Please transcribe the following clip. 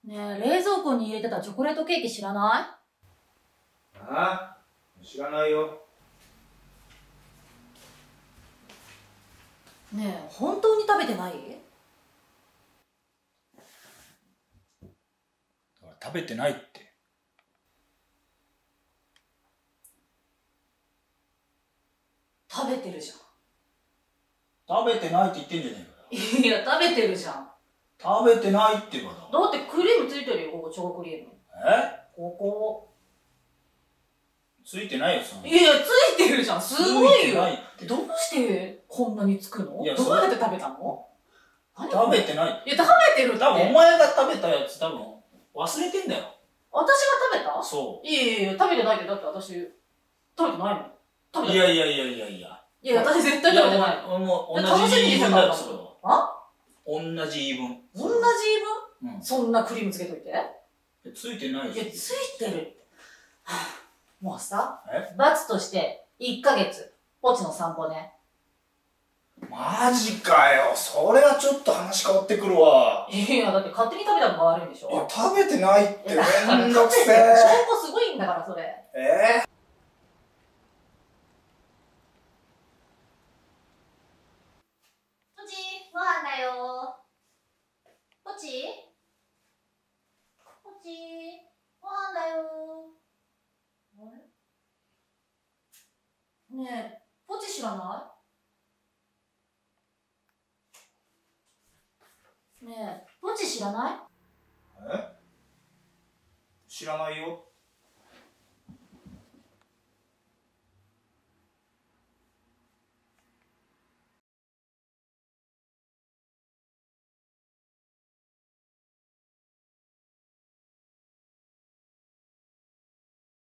ねえ、冷蔵庫に入れてたチョコレートケーキ知らなああ、知らないよ。 い？ねえ、本当に食べてない？ だから食べてないって。 食べてるじゃん。 食べてないって言ってんじゃねえかよ。 いや、食べてるじゃん。 食べてないってばだ。 だってクリームついてるよ、ここ、チョコクリーム。ここ。 ついてないよ、そんな。 いや、ついてるじゃん。すごいよ。 いどうしてこんなにつくの？ いや、 どうやって食べたの？ 食べてない。 いや、食べてるって。 多分お前が食べたやつ多分忘れてんだよ。 私が食べた？ そう。 いやいやいや、食べてないって。だって私、食べてないもん。食べてない。 いやいやいやいやいや。 いや、私絶対食べてない。 もう同じ言い分だよ、それは。 あ？ 同じ言い分。 同じ言い分？そんなクリームつけといて。 ついてないいや、ついてるって。はぁ、もうさ、 え？ 罰として1ヶ月、ポチの散歩ね。 マジかよ。それはちょっと話変わってくるわ。 いや、だって勝手に食べたのが悪いんでしょ？ いや、食べてないってめんどくせえ。 証拠すごいんだから、それ。ポチ、ご飯だよ。ポチ？ポチ、ご飯だよ。あれ？ねえ、ポチ知らない？ねえ、ポチ知らない？ 知らないよ。